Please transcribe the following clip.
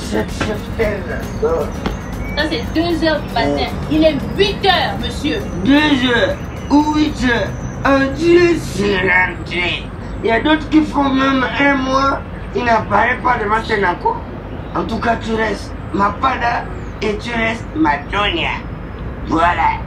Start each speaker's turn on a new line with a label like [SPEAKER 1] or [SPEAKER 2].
[SPEAKER 1] cette cheptelle.
[SPEAKER 2] Ça, c'est 2 heures du matin. Il est 8 heures, monsieur.
[SPEAKER 1] 2 heures ou 8 heures. Un Dieu, c'est rentré. Il y a d'autres qui font même 1 mois. Ils n'apparaissent pas devant Tenako. En tout cas, tu restes ma pada et tu restes ma Tonia. Voilà.